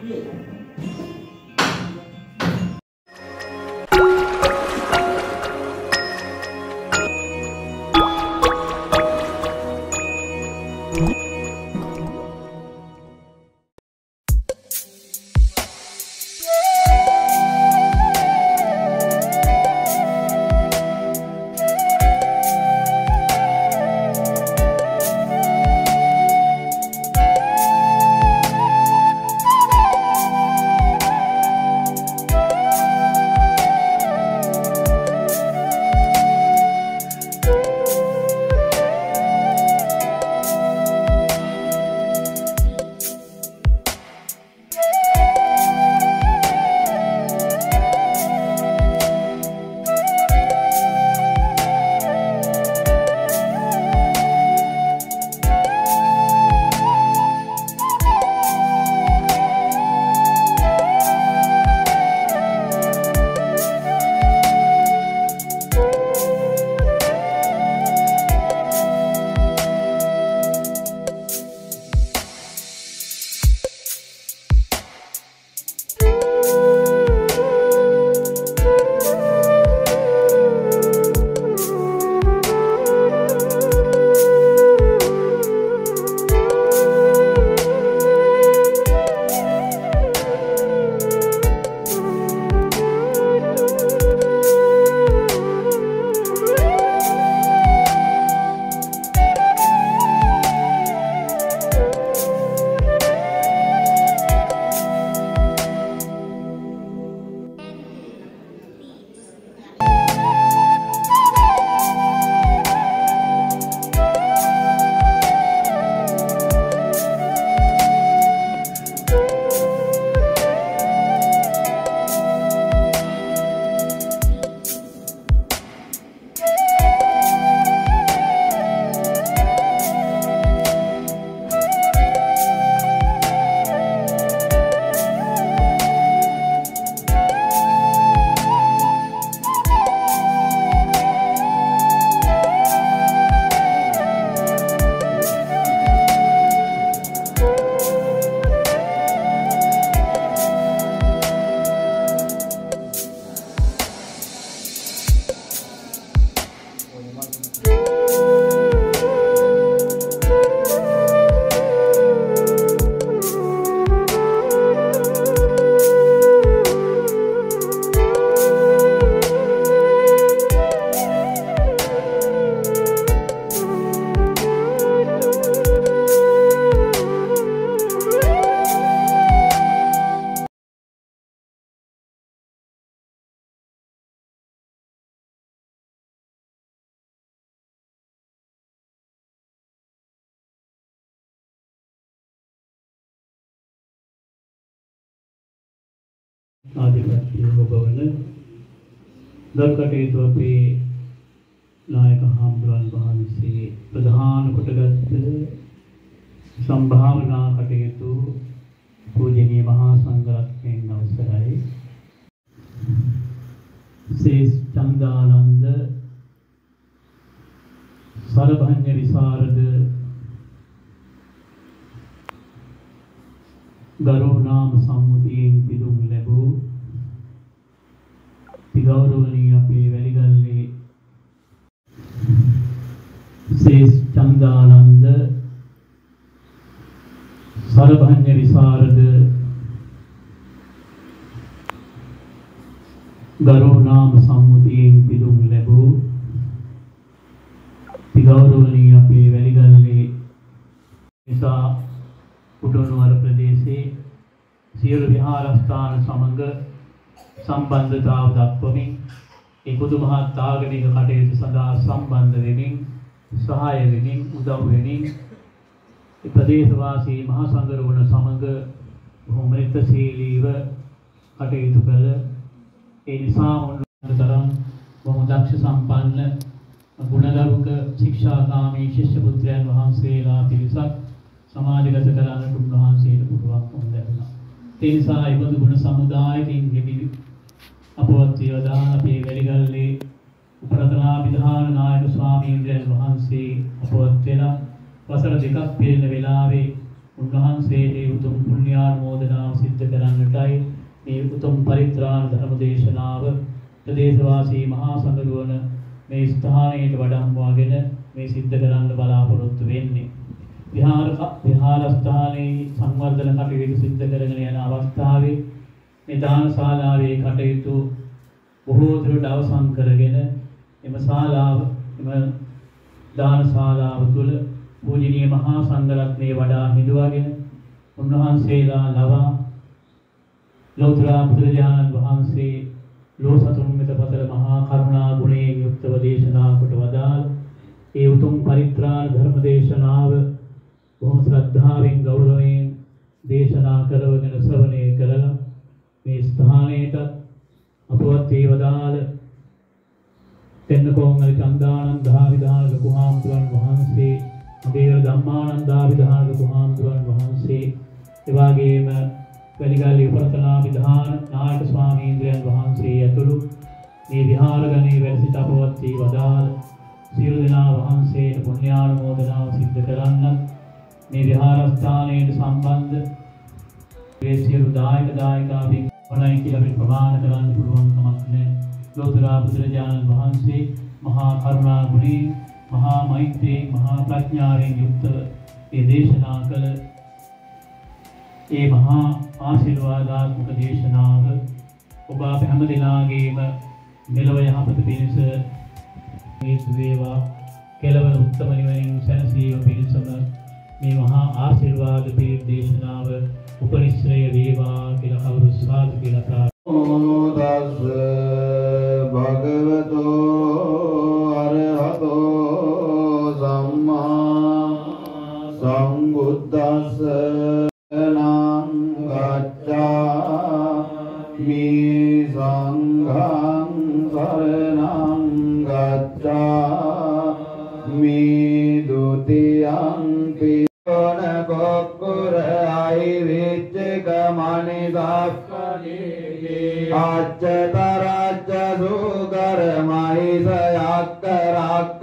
ආදිපත්‍ය ඔබවන දල්කටේතු අපේ නායක හාමුදුරන් වහන්සේ ප්‍රධාන කොටගත් සම්භාවනා කටයුතු පූජනීය මහා සංඝරත්නයන් අවසරයි ශ්‍රී චන්දානන්ද සරභඤ්ඤ විසරද ගරු නාම සම්මුතියෙන් පිදුම් ලැබූ ගෞරවනීය අපේ වැලිගල්ලේ ශ්‍රී චන්දානන්ද සරභඤ්ඤ විසරද ගරු නාම සම්මුතියෙන් පිදුම් ලැබූ ගෞරවනීය අපේ වැලිගල්ලේ නිසා උඩනුවර ප්‍රදේශයේ සියලු විහාරස්ථාන සමග සම්බන්ධතාව දක්වමින් ඒ බුදුමහත් ආගමික කටයුතු සඳහා සම්බන්ධ වෙමින් සහාය වෙමින් උදව් වෙමින් ඒ ප්‍රදේශවාසී මහා සංඝරත්නය සමග බොහොම මිත්‍රශීලීව කටයුතු කළ ඒ නිසා උන්වහන්සේතරම් බොහොම දක්ෂ සම්පන්න ගුණගරුක ශික්ෂාකාමී ශිෂ්‍ය පුත්‍රයන් වහන්සේලා පිරිසක් සමාජගත කරන්නට උන්වහන්සේට පුළුවන්කම ලැබුණා. ඒ නිසා ඒ බඳු ගුණ සමුදායකින් ගෙවි අපවත් වේදාන අපේ වැලිගල්ලේ උපරතනා විධාන නායක ස්වාමීන් වහන්සේ අපවත් වෙලා වසර දෙකක් පිරෙන වෙලාවේ උන්වහන්සේගේ උතුම් පුණ්‍යානුමෝදනාව සිද්ධ කරන්නටයි මේ උතුම් පරිත්‍රාණ ධර්ම දේශනාව ප්‍රදේශවාසී මහා සංඝරුවන මේ ස්ථානයට වඩම්වාගෙන මේ සිද්ධ කරන්න බලාපොරොත්තු වෙන්නේ. විහාරස්ථානයේ සංවර්ධන කටයුතු සිද්ධ කරගෙන යන අවස්ථාවේ මේ දානශාලාවේ කටයුතු බොහෝ දුරට අවසන් කරගෙන එම දානශාලාව තුළ පූජනීය මහා සංඝරත්නයේ වඩා හිඳුවාගෙන උන්වහන්සේලා ලවා ලෝතර බුදුරජාණන් වහන්සේ ලෝසතුන් මෙත පතර මහා කරුණා ගුණයෙන් යුක්තව දේශනා කොට වදාළ ඒ උතුම් පරිත්‍රාණ ධර්ම දේශනාව බොහොම ශ්‍රද්ධාවෙන් ගෞරවයෙන් දේශනා කරවගෙන ශ්‍රවණය කරලා මේ ස්ථානයට අපවත් වේවදාල තෙන්නකෝංගල චන්දානන්ද විධාන ලොකු හාමුදුරන් වහන්සේ අබේර ධම්මානන්ද විධාන ලොකු හාමුදුරන් වහන්සේ එවාගේම වැලිගල්ලේ උපරතනා විධාන නායක ස්වාමීන්ද්‍රයන් වහන්සේ ඇතුළු මේ විහාරගණයේ වැඩ සිට අපවත් වේවදාල සියලු දෙනා වහන්සේට පුණ්‍යානුමෝදනාව සිද්ධ කරන්න මේ විහාරස්ථානයට සම්බන්ධ මේ සියලු දායකයන් වලයි කියලා අපිට ප්‍රමාණ කරන්න පුළුවන් කමක් නැහැ. ලෝතර බුදුරජාණන් වහන්සේ මහා කරුණා ගුණයෙන් මහා මෛත්‍රියෙන් මහා ප්‍රඥාවෙන් යුක්තව මේ දේශනා කළ ඒ මහා ආශිර්වාදාත්මක දේශනාව ඔබ අප හැම දිනාගේම මෙලොව යහපත පිණිස හේතු වේවා. කෙලවර උත්තම නිවනින් සැනසීම පිණිසම මේ මහා ආශිර්වාද පිණිස දේශනාව උපනිශ්‍රය වේවා කියලා කවුරු සාදු කියලා ප්‍රාර්ථනා. භගවතෝ අරහතෝ සම්මා සම්බුද්දස්ස නං ගච්ඡාමි සංඝං සරණං ගච්ඡාමි ဒုတိယံ පි කොක්කුර අයි විච්චක මනිසක්ඛනේ අච්චතරච්ච සුකර මහිසයක්ක රක්ක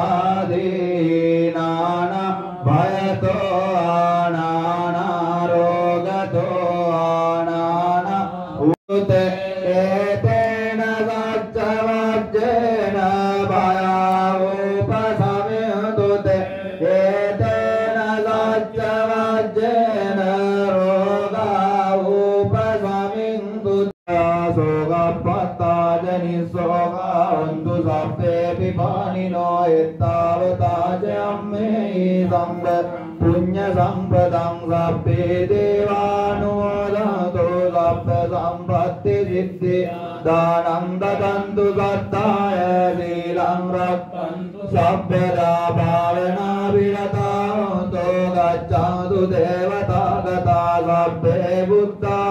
සාදීනාන භයතෝ ආනාන රෝගතෝ ආනාන උත ඒතේන සච්චවච්චේන භයෝපසමයතුත ඒතේන සච්චවච්චේන රෝගා උපසමින්තු සෝගපත්තාජනි සෝගාන්තු සබ්බේ පිපානිනෝ එත්තාවතාජම්මේ සම්බ පුඤ්ඤ සම්පදං සබ්බේ දේවානුමෝදන්තෝ සබ්බ සම්පත්ති සිද්ධි දානං දදන්තු සත්තාය සීලං රක්ඛන්තු සබ්බදා භාවනා විරතෝ ගච්ඡාතු දේවතාගතා සබ්බේ බුද්ධා